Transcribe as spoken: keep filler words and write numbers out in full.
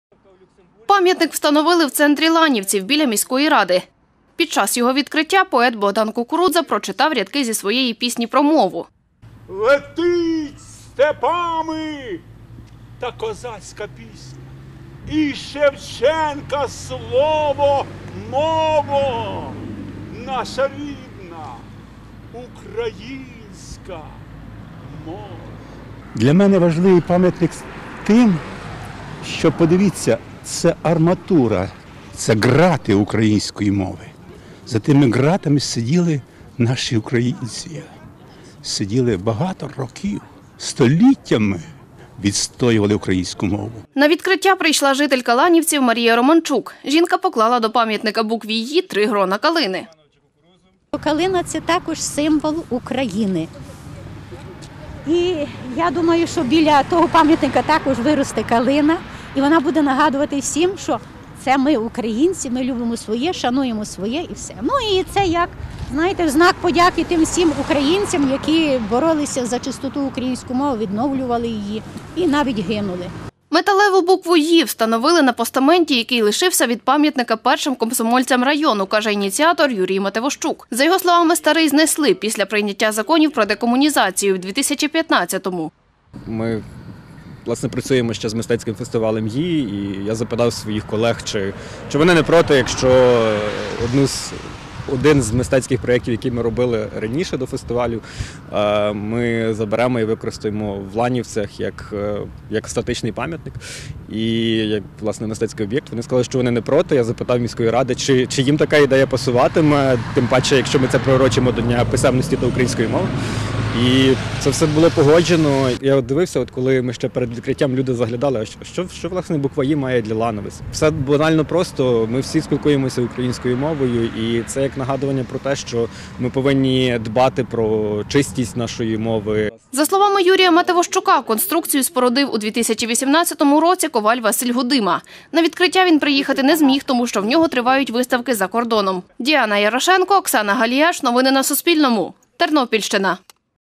Пам'ятник встановили в центрі Ланівців біля міської ради. Під час його відкриття поет Богдан Кукурудза прочитав рядки зі своєї пісні про мову. Летить степами та козацька пісня. І Шевченка слово, мово, наша рідна, українська мова. Для мене важливий пам'ятник тим, що, подивіться, це арматура, це грати української мови. За тими гратами сиділи наші українці. Сиділи багато років, століттями відстоювали українську мову. На відкриття прийшла жителька Ланівців Марія Романчук. Жінка поклала до пам'ятника букві «Ї» три грона калини. Калина – це також символ України. І я думаю, що біля того пам'ятника також виросте калина. І вона буде нагадувати всім, що це ми українці, ми любимо своє, шануємо своє і все. Ну і це як, знаєте, в знак подяки тим всім українцям, які боролися за чистоту української мови, відновлювали її і навіть гинули. Металеву букву «Ї» встановили на постаменті, який лишився від пам'ятника першим комсомольцям району, каже ініціатор Юрій Матевощук. За його словами, старий знесли після прийняття законів про декомунізацію в дві тисячі п'ятнадцятому. Ми, власне, працюємо ще з мистецьким фестивалем «Ї», і я запитав своїх колег, чи, чи вони не проти, якщо одну з Один з мистецьких проєктів, які ми робили раніше до фестивалю, ми заберемо і використаємо в Ланівцях як, як статичний пам'ятник і як, власне, мистецький об'єкт. Вони сказали, що вони не проти. Я запитав міської ради, чи, чи їм така ідея пасуватиме, тим паче, якщо ми це приурочимо до Дня писемності та української мови. І це все було погоджено. Я от дивився, от коли ми ще перед відкриттям люди заглядали, а що, що власне буква «Ї» має для Лановиць. Все банально просто, ми всі спілкуємося українською мовою, і це як нагадування про те, що ми повинні дбати про чистість нашої мови. За словами Юрія Матевощука, конструкцію спорудив у дві тисячі вісімнадцятому році коваль Василь Гудима. На відкриття він приїхати не зміг, тому що в нього тривають виставки за кордоном. Діана Ярошенко, Оксана Галіяш. Новини на Суспільному. Тернопільщина.